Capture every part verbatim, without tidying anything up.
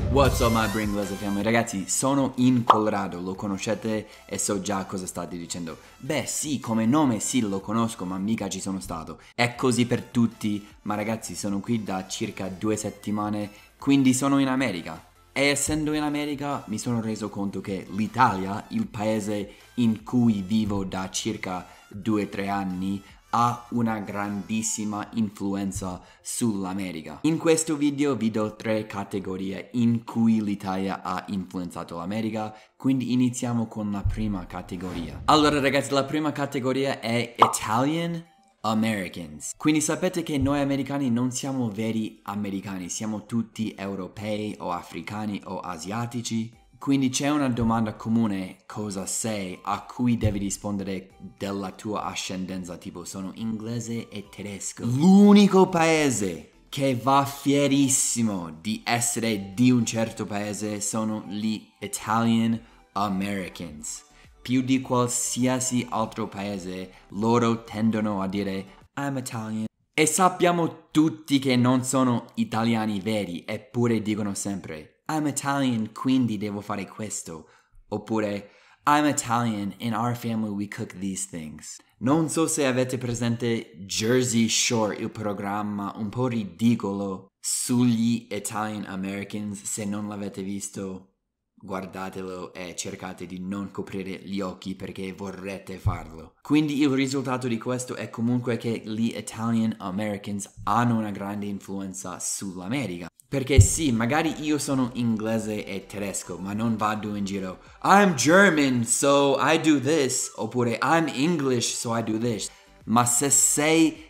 What's up my Bring Inglese family? Ragazzi, sono in Colorado, lo conoscete e so già cosa state dicendo. Beh sì, come nome sì lo conosco, ma mica ci sono stato. È così per tutti, ma ragazzi sono qui da circa due settimane, quindi sono in America. E essendo in America mi sono reso conto che l'Italia, il paese in cui vivo da circa due o tre anni, ha una grandissima influenza sull'America. In questo video vi do tre categorie in cui l'Italia ha influenzato l'America, quindi iniziamo con la prima categoria. Allora ragazzi, la prima categoria è Italian Americans. Quindi sapete che noi americani non siamo veri americani, siamo tutti europei o africani o asiatici. Quindi c'è una domanda comune, cosa sei, a cui devi rispondere della tua ascendenza, tipo sono inglese e tedesco. L'unico paese che va fierissimo di essere di un certo paese sono gli Italian Americans. Più di qualsiasi altro paese, loro tendono a dire I'm Italian. E sappiamo tutti che non sono italiani veri, eppure dicono sempre I'm Italian, quindi devo fare questo. Oppure I'm Italian, in our family we cook these things. Non so se avete presente Jersey Shore, il programma un po' ridicolo sugli Italian Americans. Se non l'avete visto, guardatelo e cercate di non coprire gli occhi perché vorrete farlo. Quindi il risultato di questo è comunque che gli Italian Americans hanno una grande influenza sull'America. Perché sì, magari io sono inglese e tedesco, ma non vado in giro I'm German, so I do this. Oppure I'm English, so I do this. Ma se sei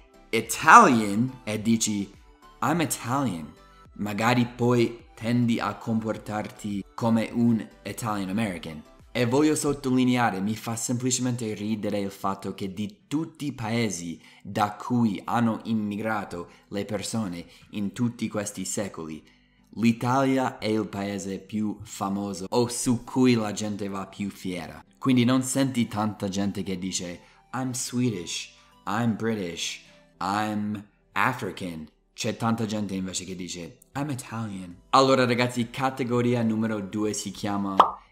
Italian e dici I'm Italian, magari poi tendi a comportarti come un Italian American. E voglio sottolineare, mi fa semplicemente ridere il fatto che di tutti i paesi da cui hanno immigrato le persone in tutti questi secoli, l'Italia è il paese più famoso o su cui la gente va più fiera. Quindi non senti tanta gente che dice I'm Swedish, I'm British, I'm African. C'è tanta gente invece che dice I'm Italian. Allora ragazzi, categoria numero due si chiama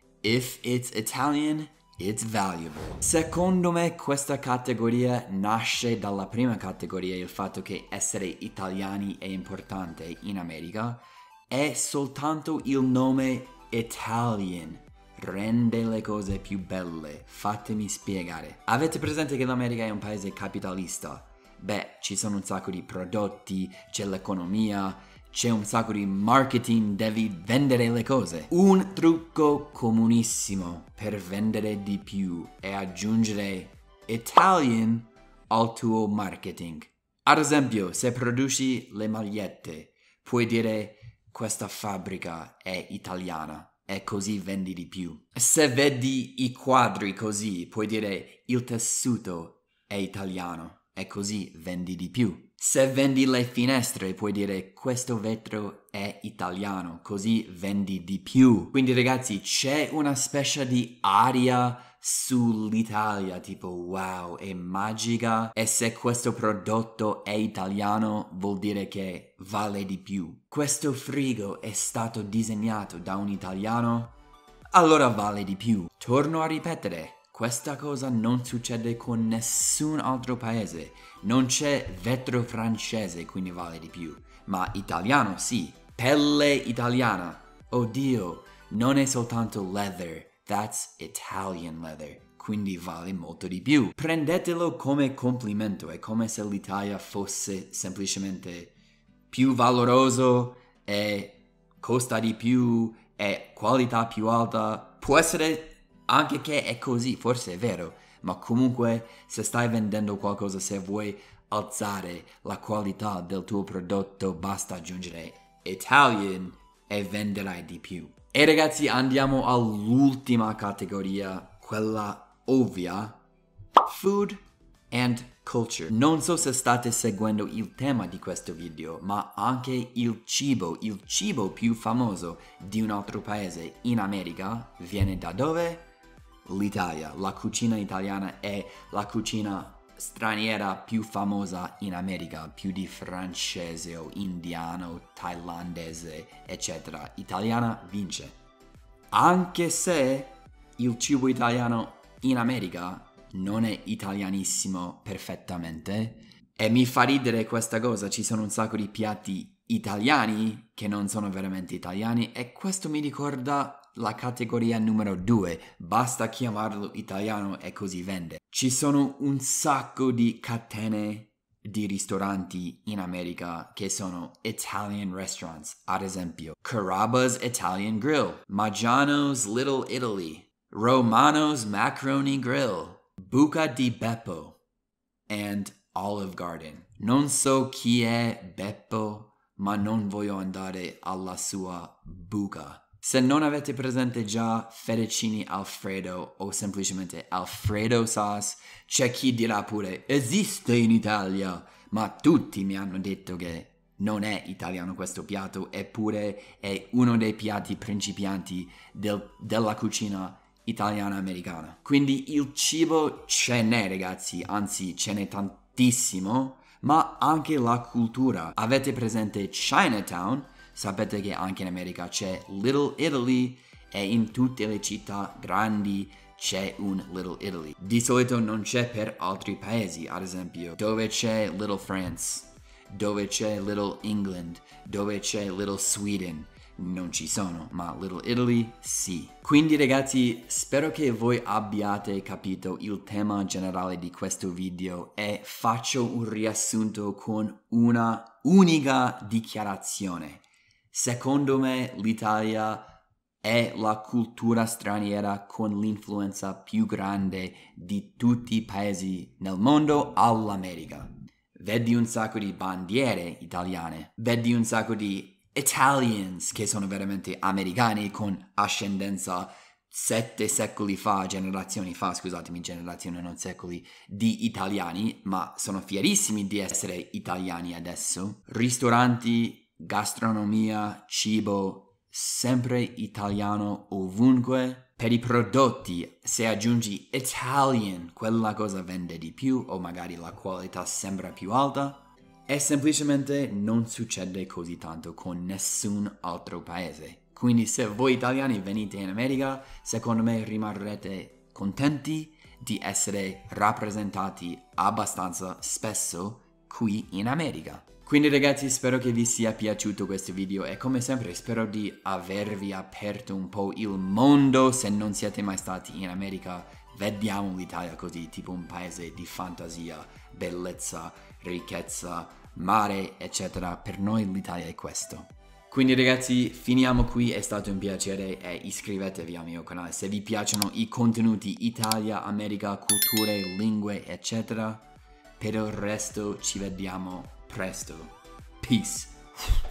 If it's Italian, it's valuable. Secondo me questa categoria nasce dalla prima categoria, il fatto che essere italiani è importante in America. È soltanto il nome Italian rende le cose più belle. Fatemi spiegare. Avete presente che l'America è un paese capitalista? Beh, ci sono un sacco di prodotti, c'è l'economia, c'è un sacco di marketing, devi vendere le cose. Un trucco comunissimo per vendere di più è aggiungere Italian al tuo marketing. Ad esempio, se produci le magliette, puoi dire questa fabbrica è italiana e così vendi di più. Se vedi i quadri così, puoi dire il tessuto è italiano e così vendi di più. Se vendi le finestre puoi dire questo vetro è italiano, così vendi di più. Quindi ragazzi c'è una specie di aria sull'Italia, tipo wow, è magica, e se questo prodotto è italiano vuol dire che vale di più. Questo frigo è stato disegnato da un italiano, allora vale di più. Torno a ripetere. Questa cosa non succede con nessun altro paese. Non c'è vetro francese, quindi vale di più. Ma italiano sì. Pelle italiana. Oddio, non è soltanto leather. That's Italian leather. Quindi vale molto di più. Prendetelo come complimento. È come se l'Italia fosse semplicemente più valoroso e costa di più e qualità più alta. Può essere anche che è così, forse è vero, ma comunque se stai vendendo qualcosa, se vuoi alzare la qualità del tuo prodotto, basta aggiungere Italian e venderai di più. E ragazzi, andiamo all'ultima categoria, quella ovvia, food and culture. Non so se state seguendo il tema di questo video, ma anche il cibo, il cibo più famoso di un altro paese in America viene da dove? L'Italia. La cucina italiana è la cucina straniera più famosa in America, più di francese o indiano, thailandese, eccetera, italiana vince. Anche se il cibo italiano in America non è italianissimo perfettamente, e mi fa ridere questa cosa, ci sono un sacco di piatti italiani che non sono veramente italiani, e questo mi ricorda la categoria numero due, basta chiamarlo italiano e così vende. Ci sono un sacco di catene di ristoranti in America che sono Italian restaurants, ad esempio Carrabba's Italian Grill, Maggiano's Little Italy, Romano's Macaroni Grill, Buca di Beppo, and Olive Garden. Non so chi è Beppo, ma non voglio andare alla sua buca. Se non avete presente già fettuccini Alfredo o semplicemente Alfredo sauce, c'è chi dirà pure esiste in Italia, ma tutti mi hanno detto che non è italiano questo piatto, eppure è uno dei piatti principianti del, della cucina italiana americana. Quindi il cibo ce n'è, ragazzi, anzi ce n'è tantissimo, ma anche la cultura. Avete presente Chinatown? Sapete che anche in America c'è Little Italy e in tutte le città grandi c'è un Little Italy. Di solito non c'è per altri paesi, ad esempio, dove c'è Little France, dove c'è Little England, dove c'è Little Sweden. Non ci sono, ma Little Italy sì. Quindi ragazzi, spero che voi abbiate capito il tema generale di questo video e faccio un riassunto con una unica dichiarazione. Secondo me l'Italia è la cultura straniera con l'influenza più grande di tutti i paesi nel mondo all'America. Vedi un sacco di bandiere italiane, vedi un sacco di Italians che sono veramente americani con ascendenza sette secoli fa, generazioni fa, scusatemi, generazioni non secoli, di italiani, ma sono fierissimi di essere italiani adesso. Ristoranti, gastronomia, cibo, sempre italiano ovunque. Per i prodotti, se aggiungi Italian, quella cosa vende di più o magari la qualità sembra più alta. E semplicemente non succede così tanto con nessun altro paese. Quindi se voi italiani venite in America, secondo me rimarrete contenti di essere rappresentati abbastanza spesso qui in America. Quindi ragazzi, spero che vi sia piaciuto questo video e come sempre spero di avervi aperto un po' il mondo. Se non siete mai stati in America, vediamo l'Italia così, tipo un paese di fantasia, bellezza, ricchezza, mare, eccetera. Per noi l'Italia è questo. Quindi ragazzi, finiamo qui, è stato un piacere e iscrivetevi al mio canale se vi piacciono i contenuti Italia, America, culture, lingue, eccetera. Per il resto ci vediamo presto. Peace.